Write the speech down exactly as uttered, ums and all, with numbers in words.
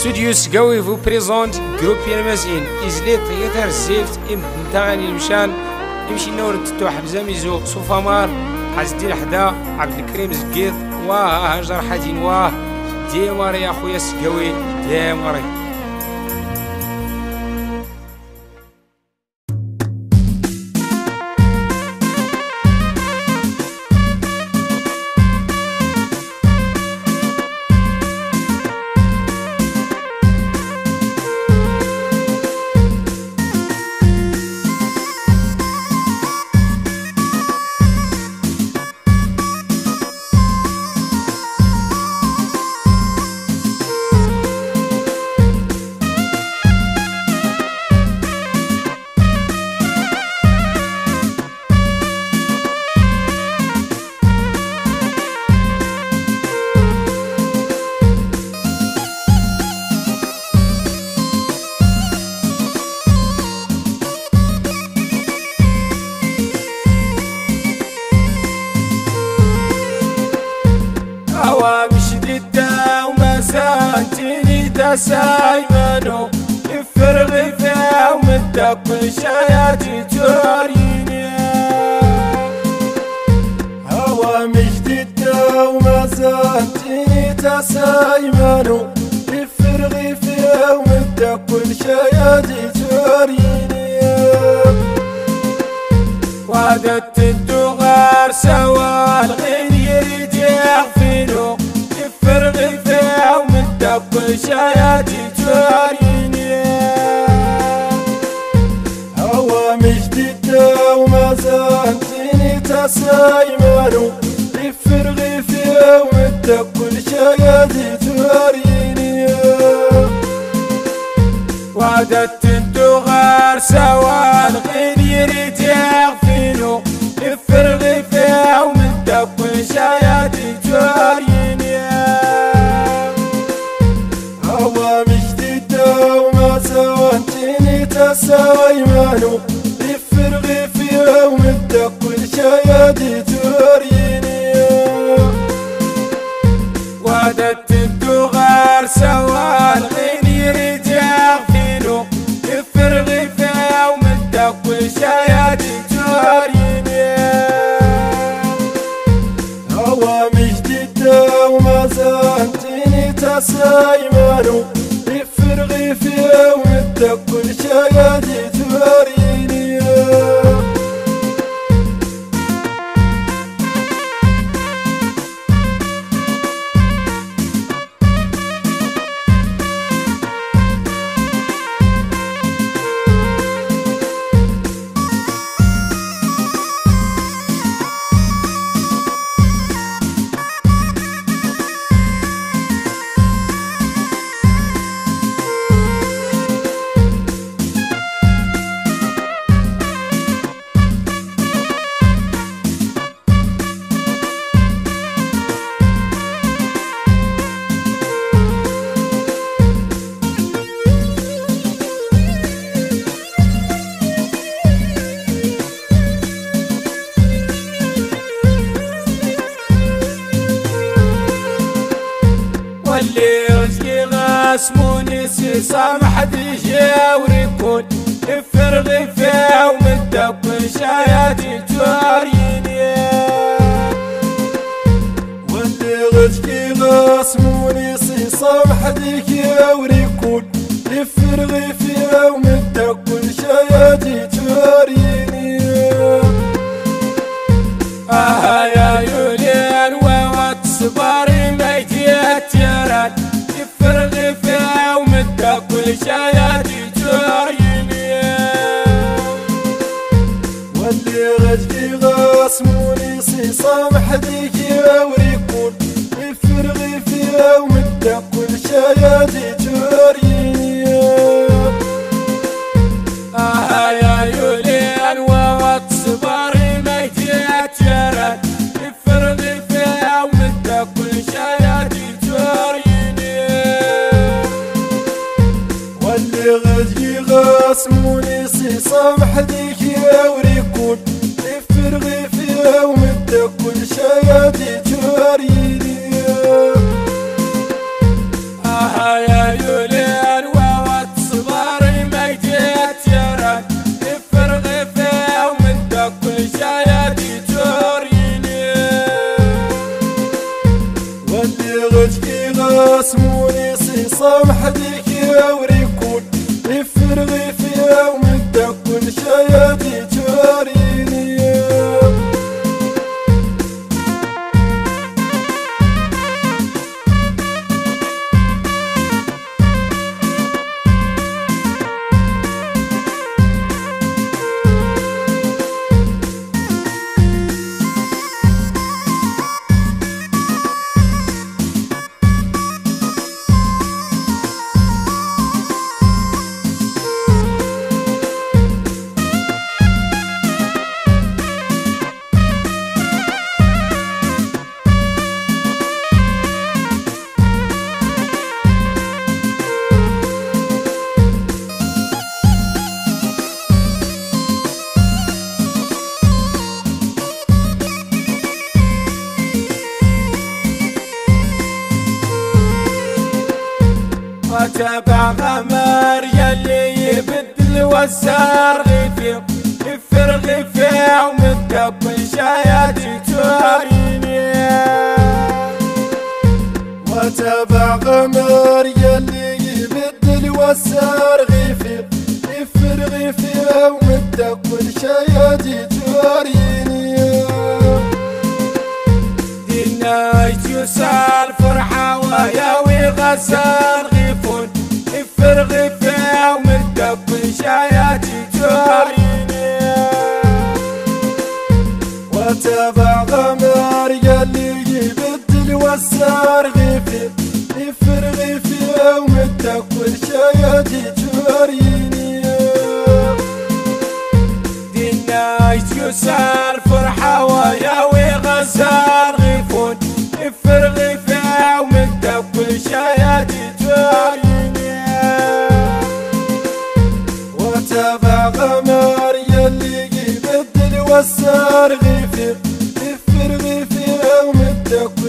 ستوديوس قوي فو بريزونت جروب ينمسين إزليت يتر زيفت إمتاني المشان يمشي نور تتو حبزة ميزو صوفا مار حزدين حدا عبد الكريم زقيط واه هجر حدين واه دي ماري يا خويا سقوي دي ماري. سايمانو يفرغي فيها ومدق شاياتي توريني هوا مجدد وما زالتني تسايمانو يفرغي فيها ومدق شاياتي توريني وعدت الدغار سوا الغين يريد يغفينو يفرغي فيها ومدق شاياتي توريني هوا مجدد وما زالتني تسايمانو يفرغي فيها ومدق شاياتي توريني وعدت الدغار سوا الغين يريد يغفينو يفرغي فيها ومدق شاياتي توريني هوا مجدد وما زالتني تسايمانو يفرغي فيها ومدق شاياتي توريني وعدت الدغار سوا الغين يريد يغفينو يفرغي فيها ومدق شاياتي توريني هوا مجدد وما زالتني تسايمانو يفرغي فيها ومدق شاياتي توريني واللي رزقي غاسموني سيصام حد يجاوري يكون يفرغي فيها ومدق شاياتي توريني واللي رزقي غاسموني سيصام حد يجاوري يكون يفرغي فيها ومدق شاياتي توريني آه يا يولين ووات صباري ميتيت يران يفرغي فيها ومدق شاياتي توريني واللي رزقي غاسموني سيصام حديك يوريكون يفرغي فيها ومدق شاياتي توريني آه يا يولين ووات صباري ميتيت يران يفرغي فيها ومدق شاياتي توريني واللي غزي غاسموني سيصام حديك يوريكون يفرغي فيها ومدق شاياتي توريني آه يا يولي غجي غاسموني صيصام حديك يا وريكون يفرغي فيها ومدى كل شيادي توريني وتبع غمر يلي يبدل والسار غيفي يفرغي فيه ومتقبل شاياتي توريني وتبع غمر يلي يبدل والسار غيفي يفرغي فيه ومتقبل شاياتي توريني دينا يسال فرحة وياوي غسال غيفون يفرغي فيه ومتقبل شاياتي توريني وتبع غمر يلي يبدل والسار غيفي يفرغي فيه ومتقبل شاياتي توريني دينا يسال فرحة وياوي غسال غيفون يفرغي فيه ومتقبل شاياتي توريني وتبع غمر يلي يبدل والسار غيفي يفرغي فيه ومتقبل